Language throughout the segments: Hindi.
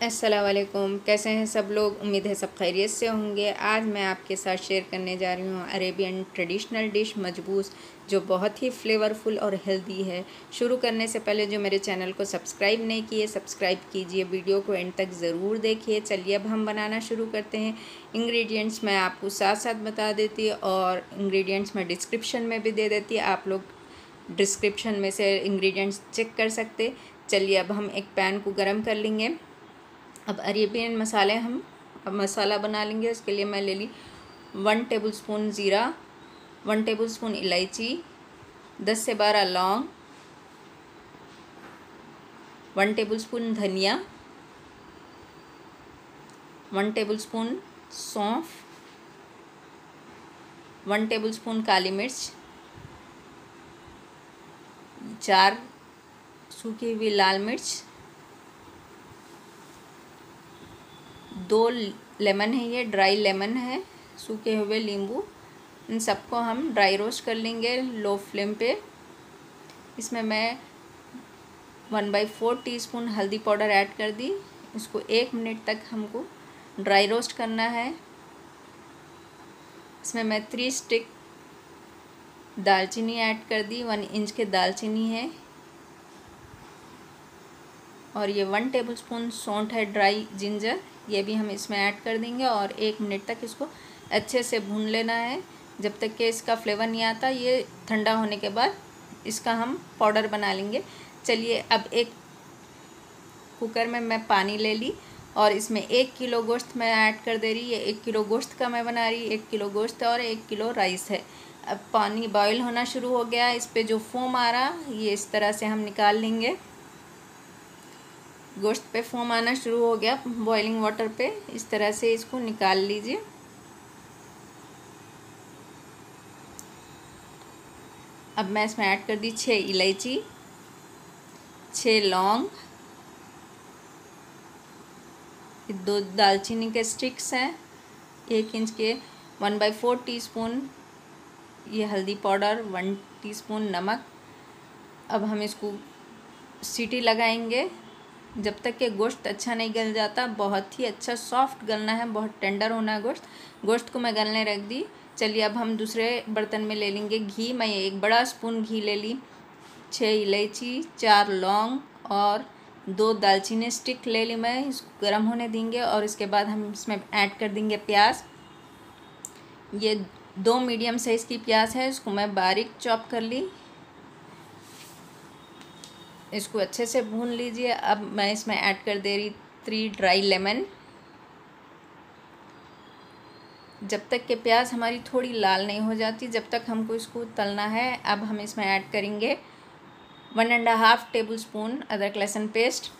अस्सलाम वालेकुम। कैसे हैं सब लोग? उम्मीद है सब खैरियत से होंगे। आज मैं आपके साथ शेयर करने जा रही हूँ अरेबियन ट्रेडिशनल डिश मजबूस, जो बहुत ही फ्लेवरफुल और हेल्दी है। शुरू करने से पहले जो मेरे चैनल को सब्सक्राइब नहीं किए, सब्सक्राइब कीजिए। वीडियो को एंड तक ज़रूर देखिए। चलिए अब हम बनाना शुरू करते हैं। इंग्रेडिएंट्स मैं आपको साथ साथ बता देती और इंग्रेडिएंट्स मैं डिस्क्रिप्शन में भी दे देती। आप लोग डिस्क्रिप्शन में से इंग्रेडिएंट्स चेक कर सकते। चलिए अब हम एक पैन को गर्म कर लेंगे। अब अरेबियन मसाले हम अब मसाला बना लेंगे। उसके लिए मैं ले ली 1 टेबलस्पून ज़ीरा, 1 टेबलस्पून इलायची, 10 से 12 लौंग, 1 टेबलस्पून धनिया, 1 टेबलस्पून सौंफ, 1 टेबलस्पून काली मिर्च, 4 सूखी हुई लाल मिर्च, 2 लेमन है, ये ड्राई लेमन है, सूखे हुए नींबू। इन सबको हम ड्राई रोस्ट कर लेंगे लो फ्लेम पे। इसमें मैं 1/4 टीस्पून हल्दी पाउडर ऐड कर दी। इसको 1 मिनट तक हमको ड्राई रोस्ट करना है। इसमें मैं 3 स्टिक दालचीनी ऐड कर दी। 1 इंच के दालचीनी है। और ये 1 टेबलस्पून सौंठ है, ड्राई जिंजर, ये भी हम इसमें ऐड कर देंगे और 1 मिनट तक इसको अच्छे से भून लेना है जब तक कि इसका फ्लेवर नहीं आता। ये ठंडा होने के बाद इसका हम पाउडर बना लेंगे। चलिए अब एक कुकर में मैं पानी ले ली और इसमें 1 किलो गोश्त मैं ऐड कर दे रही। ये 1 किलो गोश्त का मैं बना रही। 1 किलो गोश्त और 1 किलो राइस है। अब पानी बॉयल होना शुरू हो गया। इस पर जो फोम आ रहा ये इस तरह से हम निकाल लेंगे। गोश्त पे फोम आना शुरू हो गया बॉइलिंग वाटर पे। इस तरह से इसको निकाल लीजिए। अब मैं इसमें ऐड कर दी 6 इलायची, 6 लौंग, 2 दालचीनी के स्टिक्स हैं, 1 इंच के, 1/4 टीस्पून ये हल्दी पाउडर, 1 टीस्पून नमक। अब हम इसको सीटी लगाएंगे जब तक कि गोश्त अच्छा नहीं गल जाता। बहुत ही अच्छा सॉफ्ट गलना है, बहुत टेंडर होना है गोश्त। गोश्त को मैं गलने रख दी। चलिए अब हम दूसरे बर्तन में ले लेंगे घी। मैं 1 बड़ा स्पून घी ले ली। 6 इलायची, 4 लौंग और 2 दालचीनी स्टिक ले ली मैं। इसको गर्म होने देंगे और इसके बाद हम इसमें ऐड कर देंगे प्याज। ये 2 मीडियम साइज़ की प्याज है, इसको मैं बारीक चॉप कर ली। इसको अच्छे से भून लीजिए। अब मैं इसमें ऐड कर दे रही 3 ड्राई लेमन। जब तक कि प्याज हमारी थोड़ी लाल नहीं हो जाती जब तक हमको इसको तलना है। अब हम इसमें ऐड करेंगे 1.5 टेबलस्पून अदरक लहसुन पेस्ट।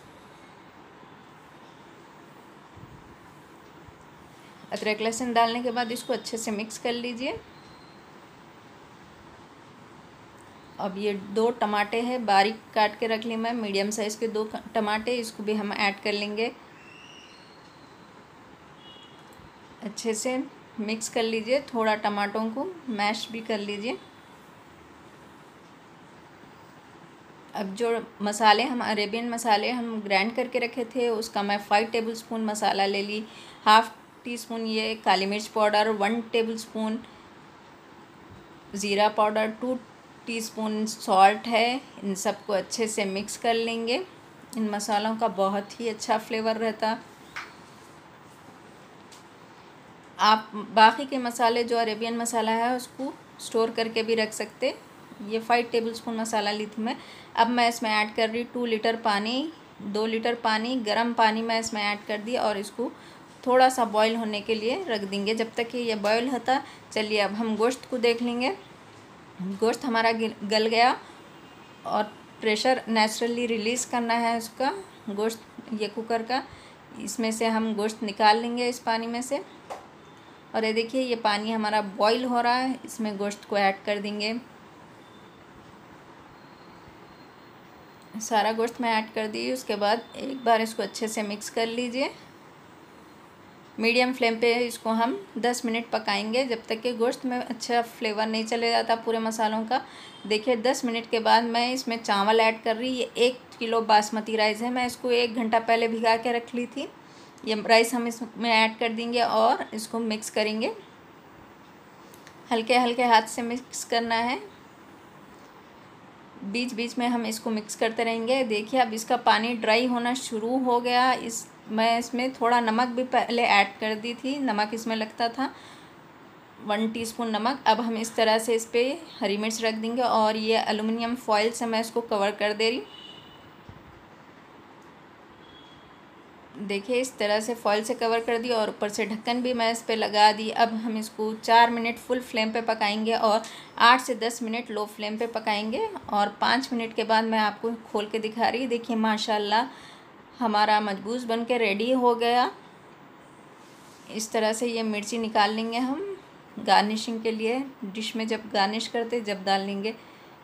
अदरक लहसुन डालने के बाद इसको अच्छे से मिक्स कर लीजिए। अब ये 2 टमाटे हैं, बारीक काट के रख ली मैं, मीडियम साइज़ के 2 टमाटे। इसको भी हम ऐड कर लेंगे। अच्छे से मिक्स कर लीजिए। थोड़ा टमाटों को मैश भी कर लीजिए। अब जो मसाले हम अरेबियन मसाले हम ग्राइंड करके रखे थे उसका मैं 5 टेबलस्पून मसाला ले ली। 1/2 टीस्पून ये काली मिर्च पाउडर, 1 टेबलस्पून ज़ीरा पाउडर, 2 टीस्पून सॉल्ट है। इन सबको अच्छे से मिक्स कर लेंगे। इन मसालों का बहुत ही अच्छा फ्लेवर रहता। आप बाकी के मसाले जो अरेबियन मसाला है उसको स्टोर करके भी रख सकते। ये 5 टेबलस्पून मसाला ली थी मैं। अब मैं इसमें ऐड कर रही 2 लीटर पानी। 2 लीटर पानी, गर्म पानी मैं इसमें ऐड कर दी और इसको थोड़ा सा बॉईल होने के लिए रख देंगे जब तक कि ये बॉईल होता। चलिए अब हम गोश्त को देख लेंगे। गोश्त हमारा गल गया और प्रेशर नेचुरली रिलीज़ करना है उसका, गोश्त ये कुकर का। इसमें से हम गोश्त निकाल लेंगे इस पानी में से। और ये देखिए ये पानी हमारा बॉईल हो रहा है। इसमें गोश्त को ऐड कर देंगे। सारा गोश्त मैं ऐड कर दी। उसके बाद एक बार इसको अच्छे से मिक्स कर लीजिए। मीडियम फ्लेम पे इसको हम 10 मिनट पकाएंगे जब तक कि गोश्त में अच्छा फ्लेवर नहीं चले जाता पूरे मसालों का। देखिए 10 मिनट के बाद मैं इसमें चावल ऐड कर रही। ये 1 किलो बासमती राइस है, मैं इसको 1 घंटा पहले भिगा के रख ली थी। ये राइस हम इसमें ऐड कर देंगे और इसको मिक्स करेंगे। हल्के हल्के हाथ से मिक्स करना है, बीच बीच में हम इसको मिक्स करते रहेंगे। देखिए अब इसका पानी ड्राई होना शुरू हो गया। मैं इसमें थोड़ा नमक भी पहले ऐड कर दी थी, नमक इसमें लगता था 1 टीस्पून नमक। अब हम इस तरह से इस पर हरी मिर्च रख देंगे और ये एलुमिनियम फॉइल से मैं इसको कवर कर दे रही। देखिए इस तरह से फॉइल से कवर कर दी और ऊपर से ढक्कन भी मैं इस पर लगा दी। अब हम इसको 4 मिनट फुल फ्लेम पे पकाएंगे और 8 से 10 मिनट लो फ्लेम पे पकाएंगे। और 5 मिनट के बाद मैं आपको खोल के दिखा रही। देखिए माशाल्लाह हमारा मजबूस बन के रेडी हो गया। इस तरह से ये मिर्ची निकाल लेंगे हम गार्निशिंग के लिए, डिश में जब गार्निश करते जब डाल लेंगे।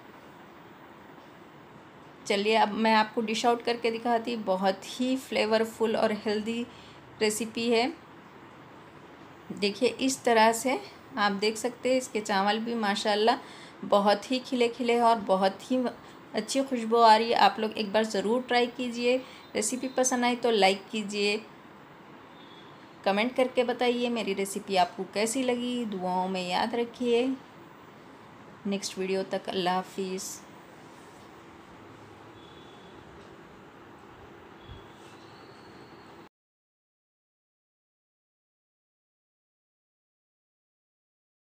चलिए अब मैं आपको डिश आउट करके दिखाती। बहुत ही फ्लेवरफुल और हेल्दी रेसिपी है। देखिए इस तरह से आप देख सकते हैं, इसके चावल भी माशाल्लाह बहुत ही खिले खिले और बहुत ही अच्छी खुशबू आ रही है। आप लोग एक बार ज़रूर ट्राई कीजिए। रेसिपी पसंद आई तो लाइक कीजिए, कमेंट करके बताइए मेरी रेसिपी आपको कैसी लगी। दुआओं में याद रखिए। नेक्स्ट वीडियो तक अल्लाह हाफिज़।